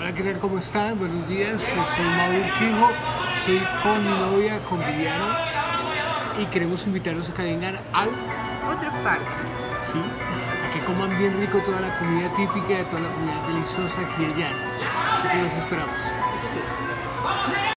Hola, ¿qué tal? ¿Cómo están? Buenos días, soy Mauro Urquijo, estoy con mi novia, con Viviana, y queremos invitarlos a que vengan al, Otro parque. sí, a que coman bien rico toda la comida típica, toda la comida deliciosa aquí y allá. Así que los esperamos. Sí.